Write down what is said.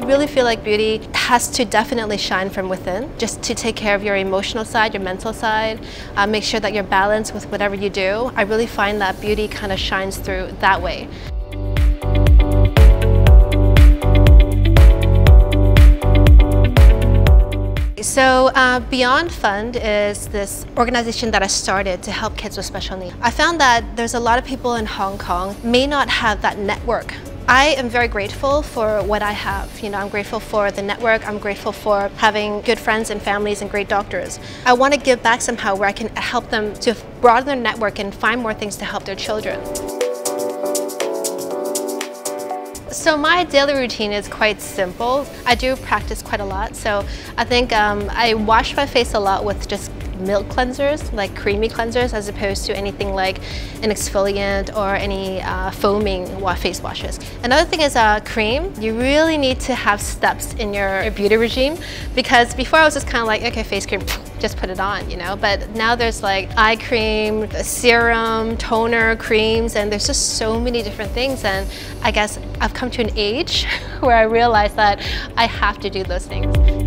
really feel like beauty has to definitely shine from within, just to take care of your emotional side, your mental side, make sure that you're balanced with whatever you do. I really find that beauty kind of shines through that way. So Beyond Fund is this organization that I started to help kids with special needs. I found that there's a lot of people in Hong Kong may not have that network. I am very grateful for what I have. You know, I'm grateful for the network, I'm grateful for having good friends and families and great doctors. I want to give back somehow where I can help them to broaden their network and find more things to help their children. So my daily routine is quite simple. I do practice quite a lot, so I think I wash my face a lot with just milk cleansers, like creamy cleansers, as opposed to anything like an exfoliant or any foaming face washes. Another thing is cream. You really need to have steps in your beauty regime, because before I was just kind of like, okay, face cream, just put it on, you know, but now there's like eye cream, serum, toner, creams, and there's just so many different things, and I guess I've come to an age where I realize that I have to do those things.